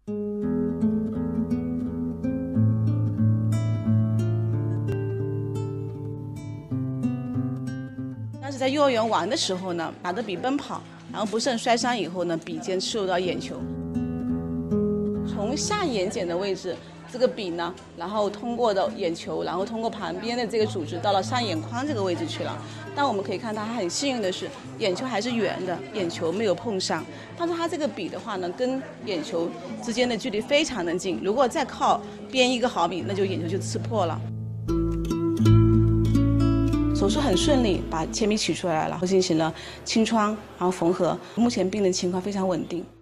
当时在幼儿园玩的时候呢，拿着笔奔跑，然后不慎摔伤以后呢，笔尖刺入到眼球，从下眼睑的位置，这个笔呢，然后通过的眼球，然后通过旁边的这个组织到了上眼眶这个位置去了。但我们可以看到，他很幸运的是，眼球还是圆的，眼球没有碰伤。但是他这个笔的话呢，跟眼球之间的距离非常的近，如果再靠边1个毫米，那就眼球就刺破了。手术很顺利，把铅笔取出来了，然后进行了清创，然后缝合。目前病人情况非常稳定。